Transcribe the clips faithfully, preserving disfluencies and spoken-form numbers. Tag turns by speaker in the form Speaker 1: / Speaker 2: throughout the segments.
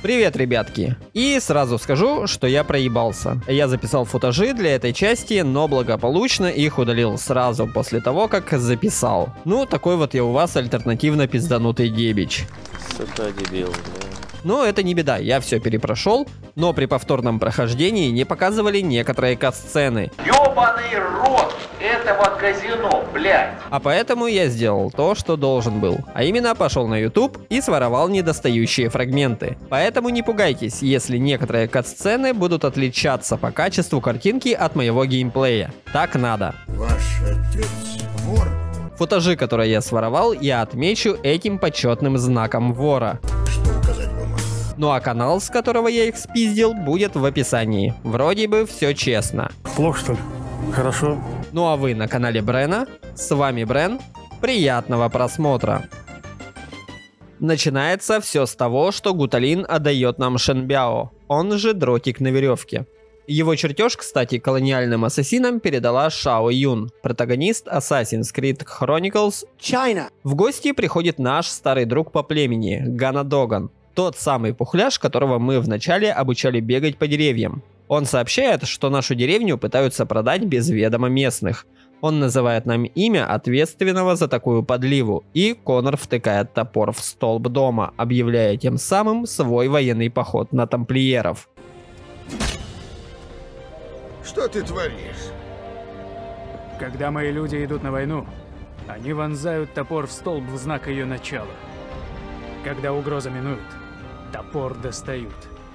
Speaker 1: Привет, ребятки! И сразу скажу, что я проебался. Я записал футажи для этой части, но благополучно их удалил сразу после того, как записал. Ну, такой вот я у вас альтернативно пизданутый дебич.
Speaker 2: Сука, дебил, да.
Speaker 1: Но это не беда, я все перепрошел, но при повторном прохождении не показывали некоторые кат-сцены.
Speaker 3: Ёбаный рот этого казино, блядь!
Speaker 1: А поэтому я сделал то, что должен был. А именно пошел на YouTube и своровал недостающие фрагменты. Поэтому не пугайтесь, если некоторые кат-сцены будут отличаться по качеству картинки от моего геймплея. Так надо.
Speaker 4: Ваш отец вор?
Speaker 1: Футажи, которые я своровал, я отмечу этим почетным знаком вора.
Speaker 4: Что указать вам?
Speaker 1: Ну а канал, с которого я их спиздил, будет в описании. Вроде бы все честно.
Speaker 5: Плохо, что ли? Хорошо.
Speaker 1: Ну а вы на канале Брена. С вами Брен. Приятного просмотра. Начинается все с того, что Гуталин отдает нам Шенбяо, он же дротик на веревке. Его чертеж, кстати, колониальным ассасинам передала Шао Юн, протагонист Assassin's Creed Chronicles China. В гости приходит наш старый друг по племени, Гана Доган, тот самый пухляж, которого мы вначале обучали бегать по деревьям. Он сообщает, что нашу деревню пытаются продать без ведома местных. Он называет нам имя ответственного за такую подливу, и Конор втыкает топор в столб дома, объявляя тем самым свой военный поход на тамплиеров.
Speaker 4: Что ты творишь?
Speaker 6: Когда мои люди идут на войну, они вонзают топор в столб в знак ее начала. Когда угроза минует, топор достают.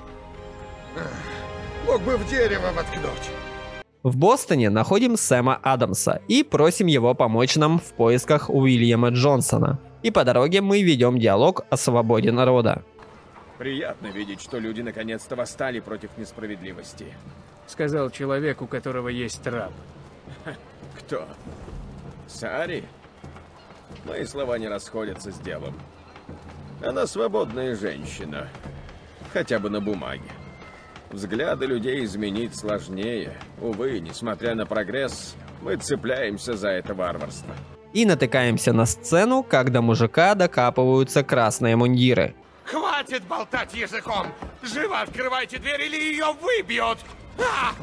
Speaker 4: Мог бы в дерево воткнуть.
Speaker 1: В Бостоне находим Сэма Адамса и просим его помочь нам в поисках Уильяма Джонсона. И по дороге мы ведем диалог о свободе народа.
Speaker 7: Приятно видеть, что люди наконец-то восстали против несправедливости.
Speaker 6: Сказал человек, у которого есть раб.
Speaker 7: Кто? Саари? Мои слова не расходятся с делом. Она свободная женщина. Хотя бы на бумаге. Взгляды людей изменить сложнее. Увы, несмотря на прогресс, мы цепляемся за это варварство.
Speaker 1: И натыкаемся на сцену, как до мужика докапываются красные мундиры.
Speaker 8: Хватит болтать языком! Живо открывайте дверь, или ее выбьют! А,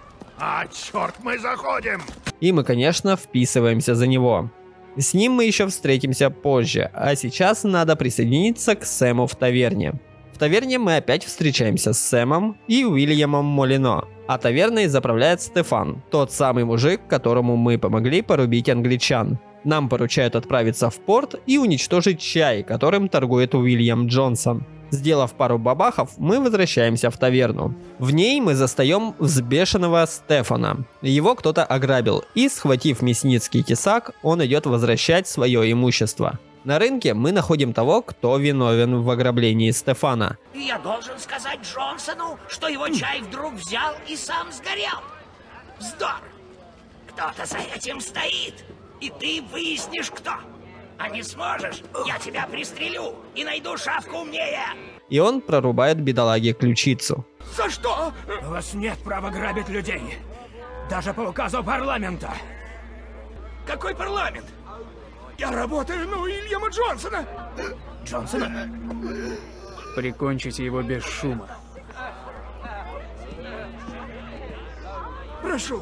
Speaker 8: а черт, мы заходим!
Speaker 1: И мы, конечно, вписываемся за него. С ним мы еще встретимся позже, а сейчас надо присоединиться к Сэму в таверне. В таверне мы опять встречаемся с Сэмом и Уильямом Молино, а таверной заправляет Стефан, тот самый мужик, которому мы помогли порубить англичан. Нам поручают отправиться в порт и уничтожить чай, которым торгует Уильям Джонсон. Сделав пару бабахов, мы возвращаемся в таверну. В ней мы застаем взбешенного Стефана. Его кто-то ограбил, и, схватив мясницкий тесак, он идет возвращать свое имущество. На рынке мы находим того, кто виновен в ограблении Стефана.
Speaker 9: Я должен сказать Джонсону, что его чай вдруг взял и сам сгорел. Вздор! Кто-то за этим стоит, и ты выяснишь, кто. А не сможешь, я тебя пристрелю и найду шавку умнее.
Speaker 1: И он прорубает бедолаге ключицу.
Speaker 8: За что?
Speaker 6: У вас нет права грабить людей. Даже по указу парламента.
Speaker 8: Какой парламент? Я работаю на Уильяма Джонсона.
Speaker 6: Джонсона? Прикончите его без шума.
Speaker 8: Прошу.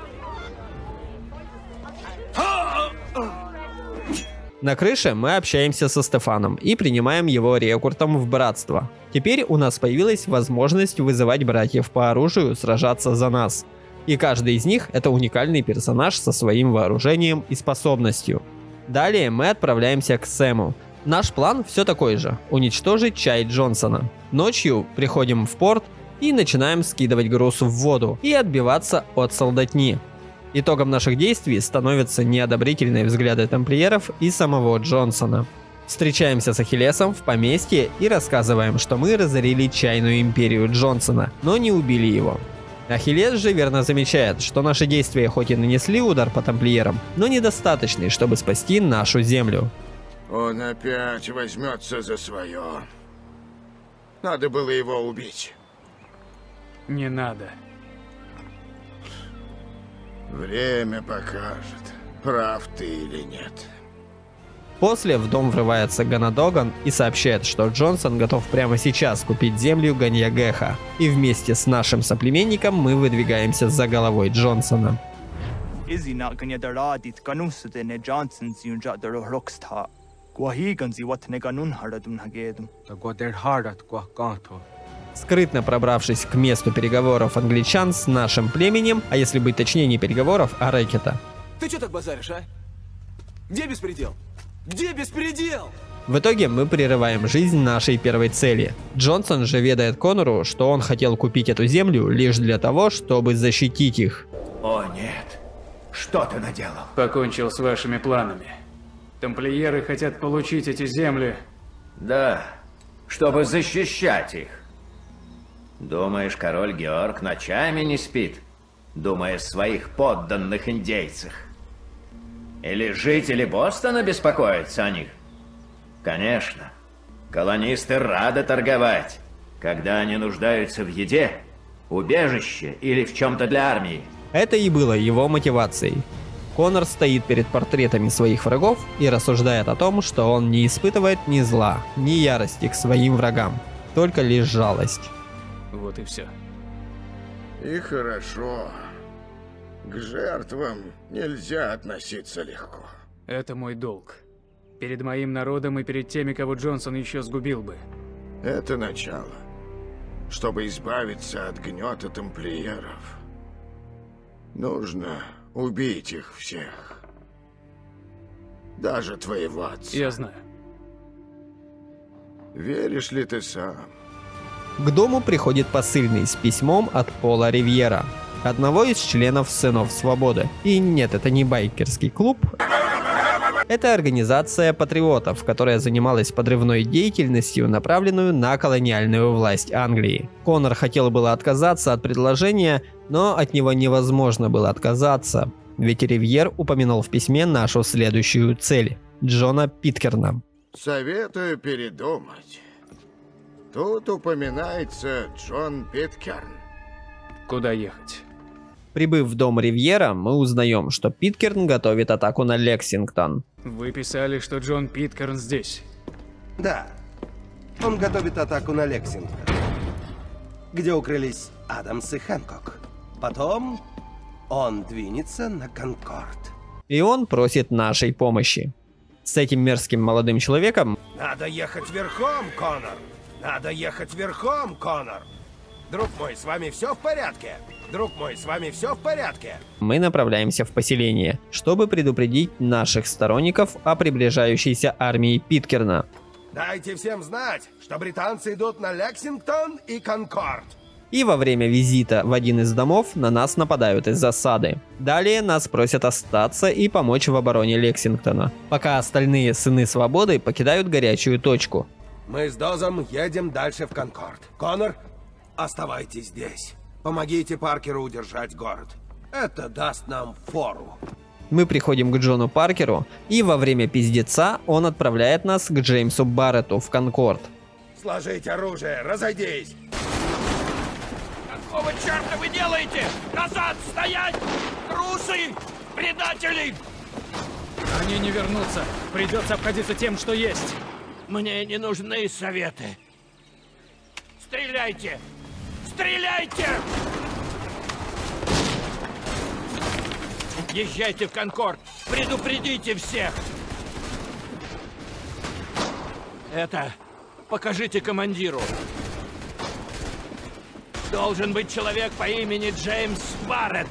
Speaker 1: На крыше мы общаемся со Стефаном и принимаем его рекрутом в братство. Теперь у нас появилась возможность вызывать братьев по оружию сражаться за нас. И каждый из них это уникальный персонаж со своим вооружением и способностью. Далее мы отправляемся к Сэму. Наш план все такой же – уничтожить чай Джонсона. Ночью приходим в порт и начинаем скидывать груз в воду и отбиваться от солдатни. Итогом наших действий становятся неодобрительные взгляды тамплиеров и самого Джонсона. Встречаемся с Ахиллесом в поместье и рассказываем, что мы разорили чайную империю Джонсона, но не убили его. Ахиллес же верно замечает, что наши действия хоть и нанесли удар по тамплиерам, но недостаточный, чтобы спасти нашу землю.
Speaker 4: Он опять возьмется за свое. Надо было его убить.
Speaker 6: Не надо.
Speaker 4: Время покажет, прав ты или нет.
Speaker 1: После в дом врывается Ганадоган и сообщает, что Джонсон готов прямо сейчас купить землю Ганьягеха. И вместе с нашим соплеменником мы выдвигаемся за головой Джонсона. Скрытно пробравшись к месту переговоров англичан с нашим племенем, а если быть точнее не переговоров, а рэкета.
Speaker 10: Ты что так базаришь, а? Где беспредел? Где беспредел?
Speaker 1: В итоге мы прерываем жизнь нашей первой цели. Джонсон же ведает Конору, что он хотел купить эту землю лишь для того, чтобы защитить их.
Speaker 3: О нет, что ты наделал?
Speaker 6: Покончил с вашими планами. Тамплиеры хотят получить эти земли.
Speaker 3: Да, чтобы защищать их. Думаешь, король Георг ночами не спит, думая о своих подданных индейцах? Или жители Бостона беспокоятся о них? Конечно. Колонисты рады торговать, когда они нуждаются в еде, убежище или в чем-то для армии.
Speaker 1: Это и было его мотивацией. Конор стоит перед портретами своих врагов и рассуждает о том, что он не испытывает ни зла, ни ярости к своим врагам, только лишь жалость.
Speaker 6: Вот и все.
Speaker 4: И хорошо. К жертвам нельзя относиться легко.
Speaker 6: Это мой долг. Перед моим народом и перед теми, кого Джонсон еще сгубил бы.
Speaker 4: Это начало. Чтобы избавиться от гнета тамплиеров, нужно убить их всех. Даже твоего отца.
Speaker 6: Я знаю.
Speaker 4: Веришь ли ты сам?
Speaker 1: К дому приходит посыльный с письмом от Пола Ривьера, одного из членов Сынов Свободы. И нет, это не байкерский клуб. Это организация патриотов, которая занималась подрывной деятельностью, направленную на колониальную власть Англии. Конор хотел было отказаться от предложения, но от него невозможно было отказаться, ведь Ривьер упомянул в письме нашу следующую цель – Джона Питкерна.
Speaker 4: Советую передумать. Тут упоминается Джон Питкерн.
Speaker 6: Куда ехать?
Speaker 1: Прибыв в дом Ривьера, мы узнаем, что Питкерн готовит атаку на Лексингтон.
Speaker 6: Вы писали, что Джон Питкерн здесь.
Speaker 10: Да. Он готовит атаку на Лексингтон, где укрылись Адамс и Хэнкок. Потом он двинется на Конкорд.
Speaker 1: И он просит нашей помощи. С этим мерзким молодым человеком...
Speaker 10: Надо ехать верхом, Конор! Надо ехать верхом, Конор! Друг мой, с вами все в порядке? Друг мой, с вами все в порядке?
Speaker 1: Мы направляемся в поселение, чтобы предупредить наших сторонников о приближающейся армии Питкерна.
Speaker 10: Дайте всем знать, что британцы идут на Лексингтон и Конкорд.
Speaker 1: И во время визита в один из домов на нас нападают из засады. Далее нас просят остаться и помочь в обороне Лексингтона, пока остальные Сыны Свободы покидают горячую точку.
Speaker 10: Мы с Дозом едем дальше в Конкорд. Конор, оставайтесь здесь. Помогите Паркеру удержать город. Это даст нам фору.
Speaker 1: Мы приходим к Джону Паркеру, и во время пиздеца он отправляет нас к Джеймсу Барретту в Конкорд.
Speaker 10: Сложить оружие, разойдись!
Speaker 9: Какого черта вы делаете? Назад стоять! Трусы! Предатели!
Speaker 6: Они не вернутся. Придется обходиться тем, что есть.
Speaker 9: Мне не нужны советы. Стреляйте! Стреляйте! Езжайте в Конкорд! Предупредите всех! Это покажите командиру. Должен быть человек по имени Джеймс Барретт.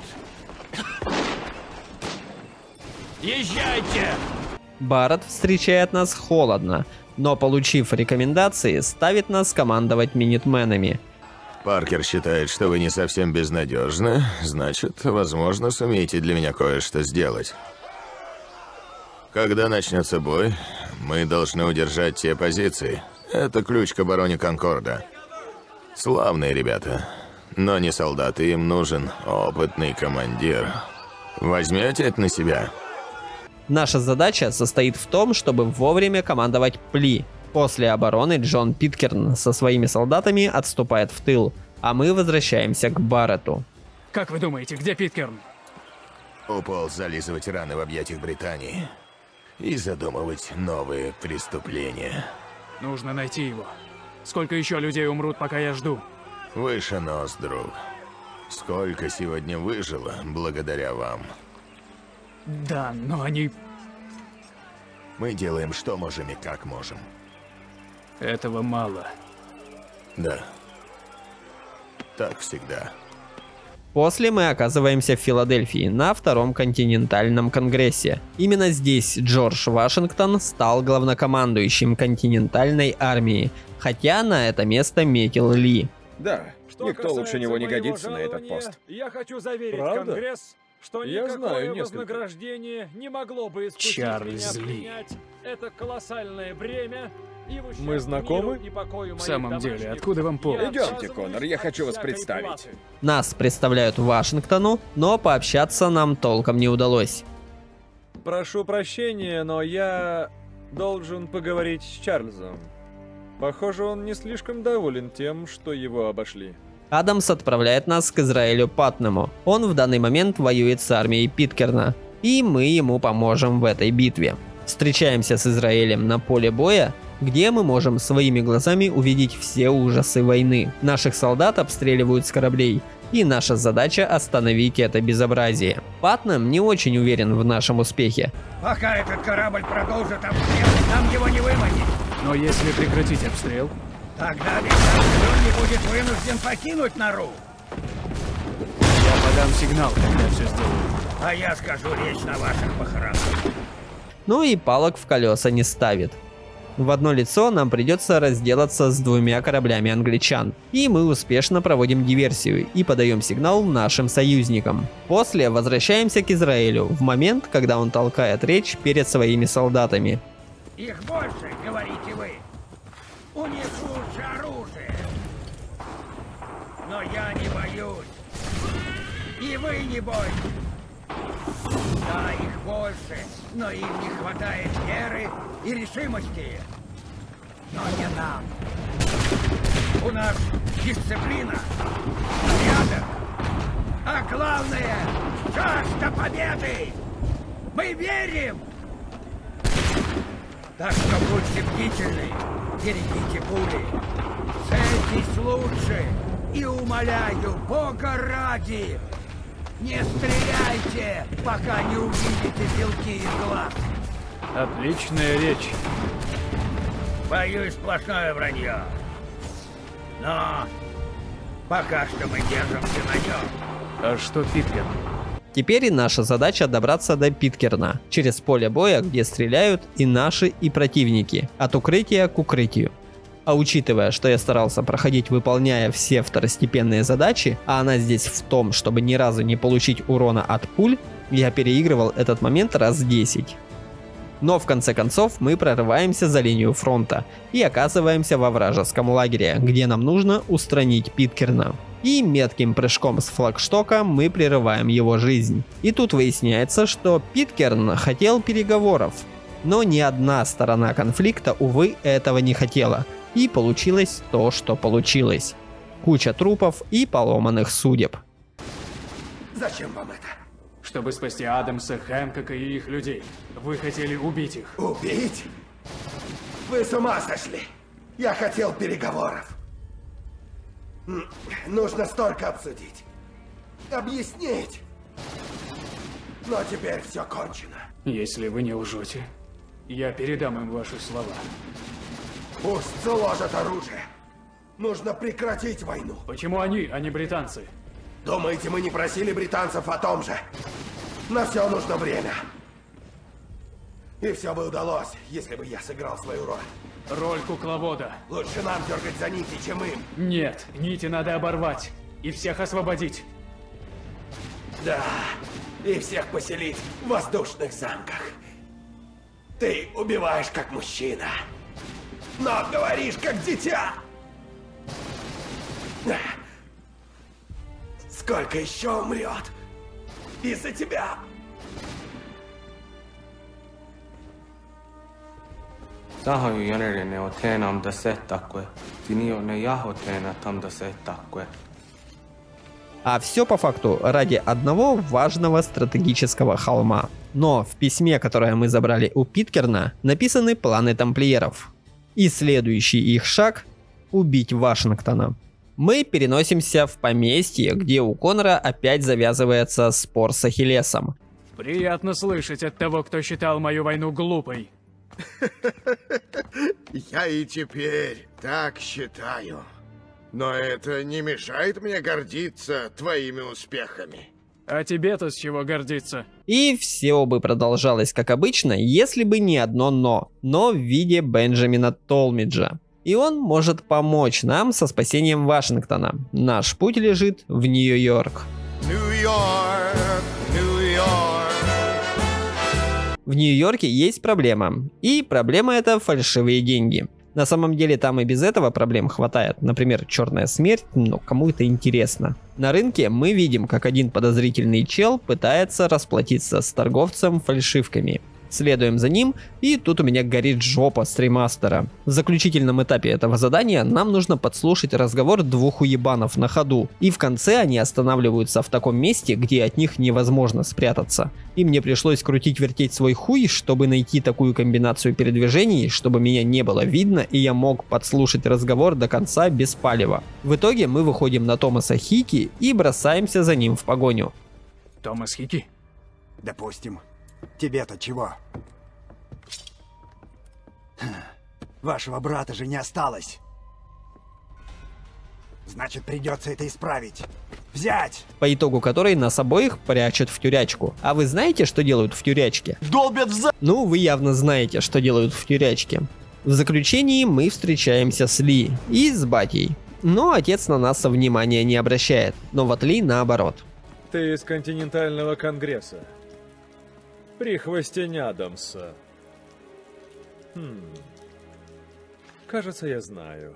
Speaker 9: Езжайте!
Speaker 1: Барретт встречает нас холодно, но, получив рекомендации, ставит нас командовать минитменами.
Speaker 11: Паркер считает, что вы не совсем безнадежны, значит, возможно, сумеете для меня кое-что сделать. Когда начнется бой, мы должны удержать те позиции. Это ключ к обороне Конкорда. Славные ребята, но не солдаты, им нужен опытный командир. Возьмете это на себя?
Speaker 1: Наша задача состоит в том, чтобы вовремя командовать Пли. После обороны Джон Питкерн со своими солдатами отступает в тыл, а мы возвращаемся к Барретту.
Speaker 6: Как вы думаете, где Питкерн?
Speaker 11: Уполз зализывать раны в объятиях Британии. и задумывать новые преступления.
Speaker 6: Нужно найти его. Сколько еще людей умрут, пока я жду?
Speaker 11: Выше нос, друг. Сколько сегодня выжило благодаря вам.
Speaker 6: Да, но они...
Speaker 11: Мы делаем, что можем и как можем.
Speaker 6: Этого мало.
Speaker 11: Да. Так всегда.
Speaker 1: После мы оказываемся в Филадельфии на Втором континентальном конгрессе. Именно здесь Джордж Вашингтон стал главнокомандующим континентальной армии, хотя на это место метил Ли.
Speaker 7: Да, что никто лучше него не годится на этот пост.
Speaker 12: Я хочу заверить
Speaker 7: Правда?
Speaker 12: Конгресс, что
Speaker 7: Я
Speaker 12: никакое
Speaker 7: знаю несколько.
Speaker 12: вознаграждение не могло бы искупить
Speaker 6: Чарльз
Speaker 12: меня
Speaker 6: Ли.
Speaker 12: принять это колоссальное бремя. И в ущерб
Speaker 7: Мы знакомы?
Speaker 12: миру и покою
Speaker 6: В
Speaker 12: моих
Speaker 6: самом деле,
Speaker 12: домашних
Speaker 6: откуда вам повод?
Speaker 12: я
Speaker 7: Идемте,
Speaker 12: отказываюсь
Speaker 7: Конор, я
Speaker 12: от
Speaker 7: хочу вас
Speaker 12: всякой
Speaker 7: представить.
Speaker 12: платы.
Speaker 1: Нас представляют Вашингтону, но пообщаться нам толком не удалось.
Speaker 13: Прошу прощения, но я должен поговорить с Чарльзом. Похоже, он не слишком доволен тем, что его обошли.
Speaker 1: Адамс отправляет нас к Израилю Патнему. Он в данный момент воюет с армией Питкерна, и мы ему поможем в этой битве. Встречаемся с Израилем на поле боя, где мы можем своими глазами увидеть все ужасы войны. Наших солдат обстреливают с кораблей, и наша задача остановить это безобразие. Патнем не очень уверен в нашем успехе.
Speaker 9: Пока этот корабль продолжит обстрел, нам его не выманить.
Speaker 6: Но если прекратить обстрел...
Speaker 9: Тогда он не будет вынужден покинуть нору.
Speaker 6: Я подам сигнал, когда все сделаю.
Speaker 9: А я скажу речь на ваших похоронах.
Speaker 1: Ну и палок в колеса не ставит. В одно лицо нам придется разделаться с двумя кораблями англичан. И мы успешно проводим диверсию и подаем сигнал нашим союзникам. После возвращаемся к Израилю в момент, когда он толкает речь перед своими солдатами.
Speaker 9: Их больше, говорите вы. У них лучше оружие. Но я не боюсь. И вы не бойтесь. Да, их больше, но им не хватает веры и решимости. Но не нам. У нас дисциплина, порядок, а главное — жажда победы. Мы верим. Так что будьте бдительны, берегите пули. Цельтесь лучше и, умоляю, Бога ради, не стреляйте, пока не увидите белки из глаз.
Speaker 6: Отличная речь.
Speaker 9: Боюсь, сплошное вранье. Но пока что мы держимся на нем.
Speaker 6: А что Питкерн?
Speaker 1: Теперь наша задача добраться до Питкерна, через поле боя, где стреляют и наши, и противники, от укрытия к укрытию. А учитывая, что я старался проходить, выполняя все второстепенные задачи, а она здесь в том, чтобы ни разу не получить урона от пуль, я переигрывал этот момент раз десять. Но в конце концов мы прорываемся за линию фронта и оказываемся во вражеском лагере, где нам нужно устранить Питкерна. И метким прыжком с флагштока мы прерываем его жизнь. И тут выясняется, что Питкерн хотел переговоров. Но ни одна сторона конфликта, увы, этого не хотела. И получилось то, что получилось. Куча трупов и поломанных судеб.
Speaker 10: Зачем вам это?
Speaker 6: Чтобы спасти Адамса, Хэнкока и их людей. Вы хотели убить их.
Speaker 10: Убить? Вы с ума сошли? Я хотел переговоров. М, Нужно столько обсудить. Объяснить. Но теперь все кончено.
Speaker 6: Если вы не лжете, я передам им ваши слова.
Speaker 10: Пусть заложат оружие. Нужно прекратить войну.
Speaker 6: Почему они, а не британцы?
Speaker 10: Думаете, мы не просили британцев о том же? На все нужно время. И все бы удалось, если бы я сыграл свою роль.
Speaker 6: Роль кукловода.
Speaker 10: Лучше нам дергать за нити, чем им.
Speaker 6: Нет, нити надо оборвать и всех освободить.
Speaker 10: Да, и всех поселить в воздушных замках. Ты убиваешь как мужчина, но говоришь как дитя. Сколько еще умрет из-за тебя?
Speaker 2: Tahoju jäljene o teenam da settakue, tinio ne jaho teena там да settakue.
Speaker 1: А все по факту ради одного важного стратегического холма. Но в письме, которое мы забрали у Питкерна, написаны планы тамплиеров. И следующий их шаг – убить Вашингтона. Мы переносимся в поместье, где у Конора опять завязывается спор с Ахиллесом.
Speaker 6: Приятно слышать от того, кто считал мою войну глупой.
Speaker 4: Я и теперь так считаю. Но это не мешает мне гордиться твоими успехами.
Speaker 6: А тебе-то с чего гордиться?
Speaker 1: И все бы продолжалось как обычно, если бы не одно «но». Но в виде Бенджамина Толмиджа. И он может помочь нам со спасением Вашингтона. Наш путь лежит в Нью-Йорк.
Speaker 8: Нью-Йорк, Нью-Йорк.
Speaker 1: В Нью-Йорке есть проблема. И проблема это фальшивые деньги. На самом деле там и без этого проблем хватает. Например, черная смерть, но кому это интересно. На рынке мы видим, как один подозрительный чел пытается расплатиться с торговцем фальшивками. Следуем за ним, и тут у меня горит жопа стримастера. В заключительном этапе этого задания нам нужно подслушать разговор двух уебанов на ходу. И в конце они останавливаются в таком месте, где от них невозможно спрятаться. И мне пришлось крутить-вертеть свой хуй, чтобы найти такую комбинацию передвижений, чтобы меня не было видно, и я мог подслушать разговор до конца без палева. В итоге мы выходим на Томаса Хики и бросаемся за ним в погоню.
Speaker 6: Томас Хики?
Speaker 14: Допустим. Тебе-то чего? Вашего брата же не осталось. Значит, придется это исправить. Взять!
Speaker 1: По итогу которой нас обоих прячут в тюрячку. А вы знаете, что делают в тюрячке?
Speaker 14: Долбят в за...
Speaker 1: Ну, вы явно знаете, что делают в тюрячке. В заключении мы встречаемся с Ли и с батей. Но отец на нас внимания не обращает. Но вот Ли наоборот.
Speaker 13: Ты из континентального конгресса. Прихвостень Адамса. Хм. Кажется, я знаю.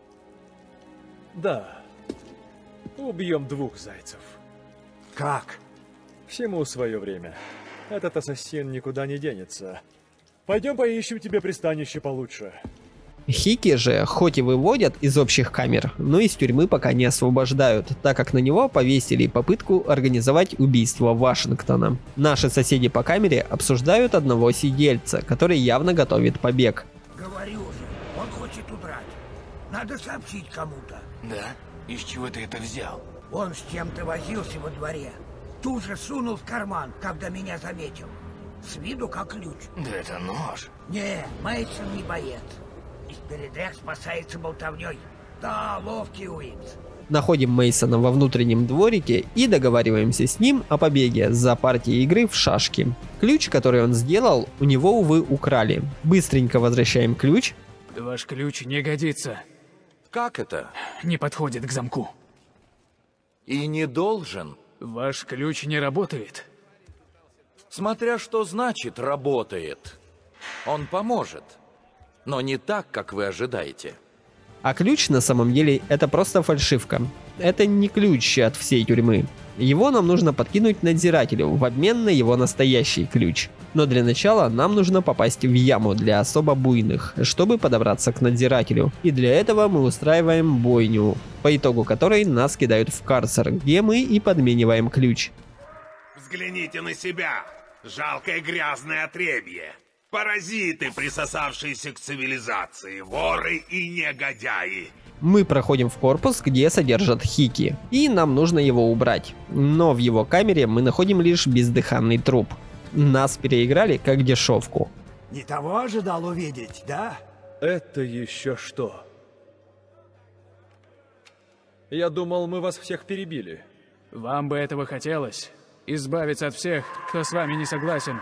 Speaker 13: Да. Убьем двух зайцев.
Speaker 14: Как?
Speaker 13: Всему свое время. Этот ассасин никуда не денется. Пойдем поищем тебе пристанище получше.
Speaker 1: Хики же, хоть и выводят из общих камер, но из тюрьмы пока не освобождают, так как на него повесили попытку организовать убийство Вашингтона. Наши соседи по камере обсуждают одного сидельца, который явно готовит побег.
Speaker 9: Говорю же, он хочет удрать. Надо сообщить кому-то.
Speaker 8: Да? Из чего ты это взял?
Speaker 9: Он с кем-то возился во дворе. Тут же сунул в карман, когда меня заметил. С виду как ключ.
Speaker 8: Да это нож.
Speaker 9: Не, Мейсон не боец. Из передряг спасается болтовней. Да, ловкий Уинс.
Speaker 1: Находим Мейсона во внутреннем дворике и договариваемся с ним о побеге за партией игры в шашки. Ключ, который он сделал, у него, увы, украли. Быстренько возвращаем ключ.
Speaker 6: Ваш ключ не годится.
Speaker 8: Как это?
Speaker 6: Не подходит к замку.
Speaker 8: И не должен.
Speaker 6: Ваш ключ не работает.
Speaker 8: Смотря что значит «работает». Он поможет. Но не так, как вы ожидаете.
Speaker 1: А ключ на самом деле это просто фальшивка. Это не ключ от всей тюрьмы. Его нам нужно подкинуть надзирателю в обмен на его настоящий ключ. Но для начала нам нужно попасть в яму для особо буйных, чтобы подобраться к надзирателю. И для этого мы устраиваем бойню, по итогу которой нас кидают в карцер, где мы и подмениваем ключ.
Speaker 15: Взгляните на себя, жалкое грязное отребье. Паразиты, присосавшиеся к цивилизации, воры и негодяи.
Speaker 1: Мы проходим в корпус, где содержат Хики, и нам нужно его убрать. Но в его камере мы находим лишь бездыханный труп. Нас переиграли как дешевку.
Speaker 14: Не того ожидал увидеть, да?
Speaker 13: Это еще что? Я думал, мы вас всех перебили.
Speaker 6: Вам бы этого хотелось. Избавиться от всех, кто с вами не согласен.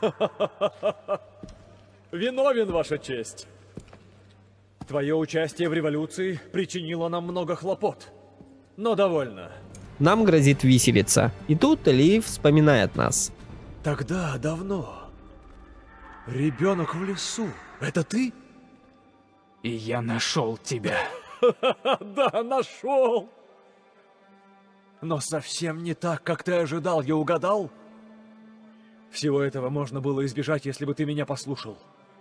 Speaker 13: Виновен, Ваша честь. Твое участие в революции причинило нам много хлопот. Но довольно.
Speaker 1: Нам грозит виселица. И тут Ли вспоминает нас.
Speaker 13: Тогда, давно. Ребенок в лесу. Это ты?
Speaker 6: И я нашел тебя.
Speaker 13: Да, нашел. Но совсем не так, как ты ожидал, я угадал? Всего этого можно было избежать, если бы ты меня послушал.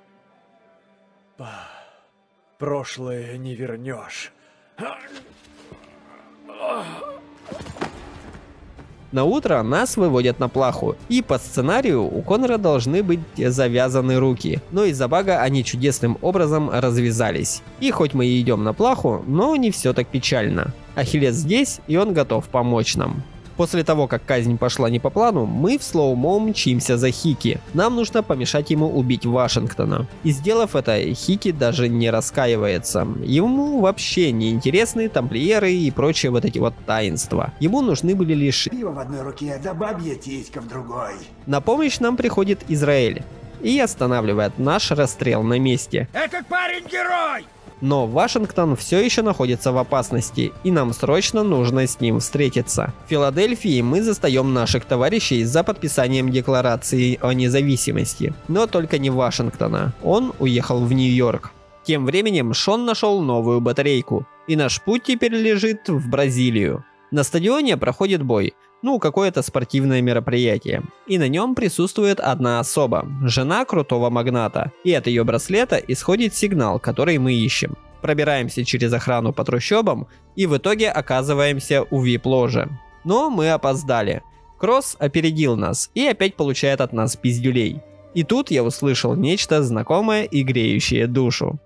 Speaker 13: Прошлое не вернешь.
Speaker 1: На утро нас выводят на плаху, и по сценарию у Конора должны быть завязаны руки, но из-за бага они чудесным образом развязались. И хоть мы и идем на плаху, но не все так печально. Ахиллес здесь, и он готов помочь нам. После того, как казнь пошла не по плану, мы в слоумо мчимся за Хики. Нам нужно помешать ему убить Вашингтона. И сделав это, Хики даже не раскаивается. Ему вообще не интересны тамплиеры и прочие вот эти вот таинства. Ему нужны были лишь...
Speaker 14: Пиво в одной руке, да бабья титька в другой.
Speaker 1: На помощь нам приходит Израиль и останавливает наш расстрел на месте.
Speaker 8: Этот парень герой!
Speaker 1: Но Вашингтон все еще находится в опасности, и нам срочно нужно с ним встретиться. В Филадельфии мы застаем наших товарищей за подписанием декларации о независимости, но только не Вашингтона. Он уехал в Нью-Йорк. Тем временем Шон нашел новую батарейку, и наш путь теперь лежит в Бразилию. На стадионе проходит бой, ну какое-то спортивное мероприятие, и на нем присутствует одна особа, жена крутого магната, и от ее браслета исходит сигнал, который мы ищем. Пробираемся через охрану по трущобам и в итоге оказываемся у вип-ложи. Но мы опоздали. Кросс опередил нас и опять получает от нас пиздюлей. И тут я услышал нечто знакомое и греющее душу.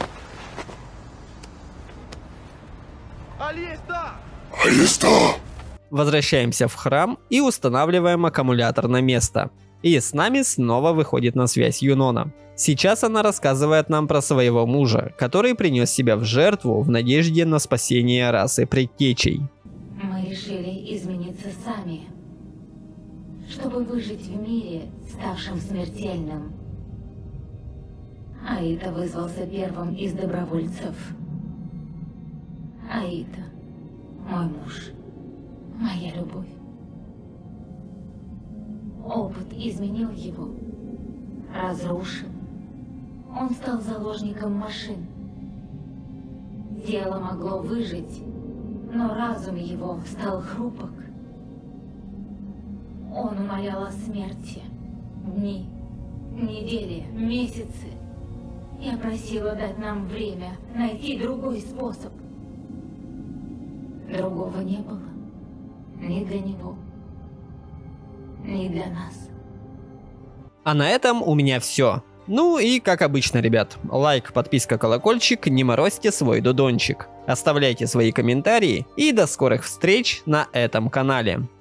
Speaker 11: Алиста!
Speaker 1: Возвращаемся в храм и устанавливаем аккумулятор на место. И с нами снова выходит на связь Юнона. Сейчас она рассказывает нам про своего мужа, который принес себя в жертву в надежде на спасение расы предтечей.
Speaker 16: Мы решили измениться сами, чтобы выжить в мире, ставшем смертельным. Аита вызвался первым из добровольцев. Аита, мой муж. Моя любовь. Опыт изменил его, разрушил. Он стал заложником машин. Тело могло выжить, но разум его стал хрупок. Он умолял о смерти. Дни, недели, месяцы. Я просила дать нам время, найти другой способ. Другого не было. Ни для него, ни для нас.
Speaker 1: А на этом у меня все. Ну и как обычно, ребят, лайк, подписка, колокольчик, не морозьте свой дудончик. Оставляйте свои комментарии и до скорых встреч на этом канале.